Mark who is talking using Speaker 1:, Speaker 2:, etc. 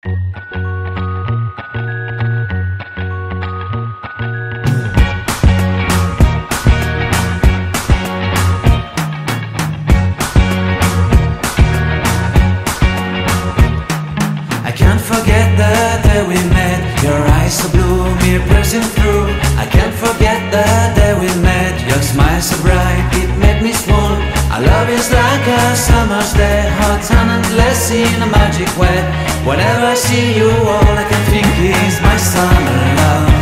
Speaker 1: I can't forget the day we met. Your eyes so blue, me piercing through. I can't forget the day we met. Your smile so bright, it made me swoon. Our love is like a summer's day, hot and endless in a magic way. Whenever I see you, all I can think is my summer love.